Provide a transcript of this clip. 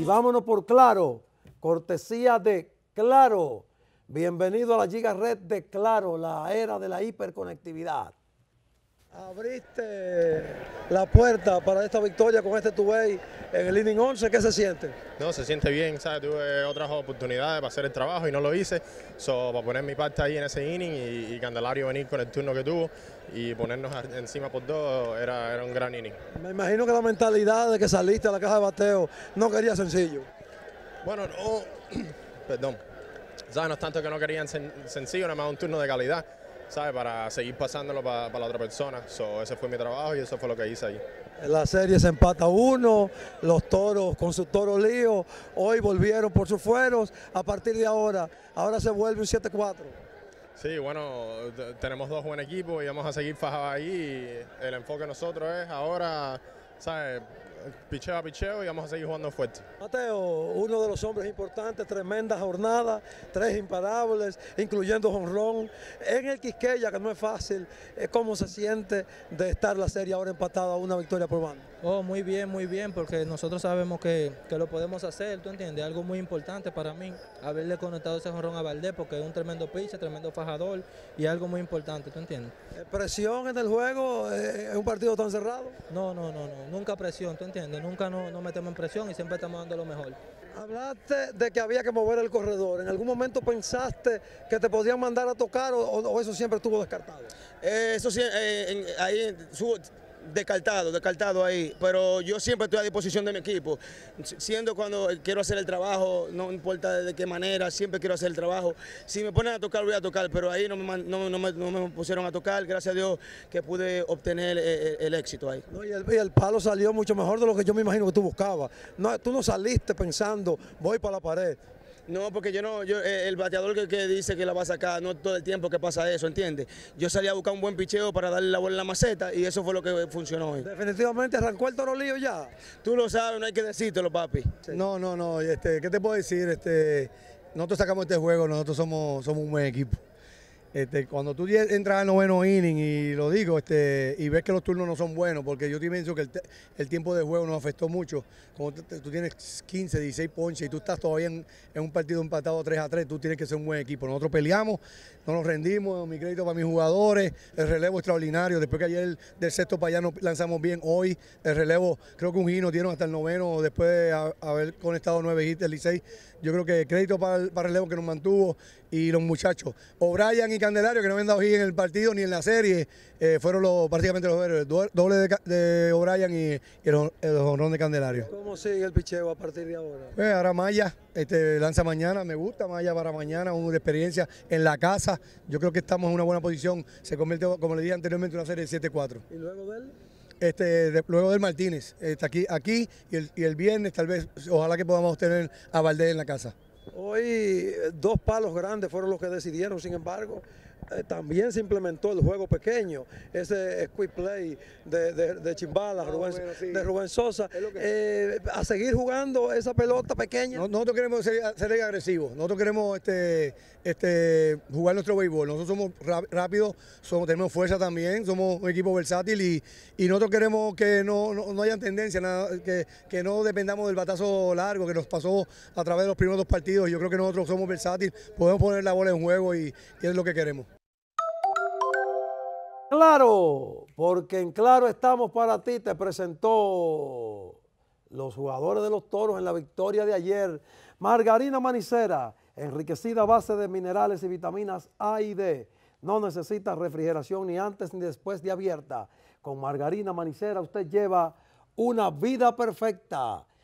vámonos por Claro, cortesía de Claro. Bienvenido a la Giga Red de Claro, la era de la hiperconectividad. Abriste la puerta para esta victoria con este two-way en el inning 11, ¿qué se siente? No, se siente bien, ¿sabes? Tuve otras oportunidades para hacer el trabajo y no lo hice. Para poner mi parte ahí en ese inning y Candelario venir con el turno que tuvo y ponernos encima por dos era un gran inning. Me imagino que la mentalidad de que saliste a la caja de bateo no quería sencillo. Bueno, no, perdón. ¿Sabes? No es tanto que no querían sencillo, nada más un turno de calidad, ¿sabes? Para seguir pasándolo para la otra persona. Ese fue mi trabajo y eso fue lo que hice ahí. La serie se empata 1, los Toros con su toro lío, hoy volvieron por sus fueros, a partir de ahora se vuelve un 7-4. Sí, bueno, tenemos dos buenos equipos y vamos a seguir fajados ahí. El enfoque de nosotros es ahora, ¿sabes? Picheo a picheo y vamos a seguir jugando fuerte. Mateo, uno de los hombres importantes, tremenda jornada, 3 imparables, incluyendo jonrón. En el Quisqueya, que no es fácil, ¿cómo se siente de estar la serie ahora empatada a una victoria por bando? Oh, muy bien, porque nosotros sabemos que lo podemos hacer, ¿tú entiendes? Algo muy importante para mí, haberle conectado ese jonrón a Valdés, porque es un tremendo pitcher, tremendo fajador y algo muy importante, ¿tú entiendes? ¿Presión en el juego en un partido tan cerrado? No, nunca presión, ¿tú entiendes? Nunca no metemos en presión y siempre estamos dando lo mejor. Hablaste de que había que mover el corredor. ¿En algún momento pensaste que te podían mandar a tocar o eso siempre estuvo descartado? Eso sí, ahí descartado ahí, pero yo siempre estoy a disposición de mi equipo, siendo cuando quiero hacer el trabajo, no importa de qué manera, siempre quiero hacer el trabajo. Si me ponen a tocar, voy a tocar, pero ahí no me pusieron a tocar, gracias a Dios que pude obtener el éxito ahí. No, y el palo salió mucho mejor de lo que yo me imagino que tú buscabas. No, tú no saliste pensando, voy para la pared. No, porque el bateador que dice que la va a sacar, no todo el tiempo que pasa eso, ¿entiendes? Yo salí a buscar un buen picheo para darle la bola en la maceta y eso fue lo que funcionó hoy. Definitivamente arrancó el toro lío ya. Tú lo sabes, no hay que decírtelo, papi. Sí. No, ¿qué te puedo decir? Nosotros sacamos este juego, nosotros somos un buen equipo. Cuando tú entras al noveno inning y lo digo, y ves que los turnos no son buenos, porque yo te pienso que el tiempo de juego nos afectó mucho. Como tú tienes 15, 16 ponches y tú estás todavía en un partido empatado 3-3, tú tienes que ser un buen equipo. Nosotros peleamos, no nos rendimos, mi crédito para mis jugadores, el relevo extraordinario. Después que ayer del sexto para allá nos lanzamos bien, hoy el relevo, creo que un hit nos dieron hasta el noveno después de haber conectado 9 hits del Licey. Yo creo que crédito para el relevo que nos mantuvo y los muchachos. O'Brien y Candelario, que no habían dado hit en el partido ni en la serie, fueron prácticamente los héroes. Doble de O'Brien y el jonrón de Candelario. ¿Cómo sigue el picheo a partir de ahora? Pues ahora Maya lanza mañana, me gusta Maya para mañana, una experiencia en la casa. Yo creo que estamos en una buena posición. Se convierte, como le dije anteriormente, en una serie de 7-4. ¿Y luego de él? Luego del Martínez, está aquí y el viernes tal vez, ojalá que podamos tener a Valdés en la casa. Hoy 2 palos grandes fueron los que decidieron, sin embargo, también se implementó el juego pequeño, ese quick play de Chimbala, de Rubén Sosa, a seguir jugando esa pelota pequeña. Nosotros queremos ser agresivos, nosotros queremos jugar nuestro béisbol, nosotros somos rápidos, tenemos fuerza también, somos un equipo versátil y nosotros queremos que no haya tendencia, que no dependamos del batazo largo que nos pasó a través de los primeros 2 partidos. Yo creo que nosotros somos versátiles, podemos poner la bola en juego y es lo que queremos. Claro, porque en Claro estamos para ti, te presentó los jugadores de los Toros en la victoria de ayer. Margarina Manicera, enriquecida a base de minerales y vitaminas A y D. No necesita refrigeración ni antes ni después de abierta. Con Margarina Manicera usted lleva una vida perfecta.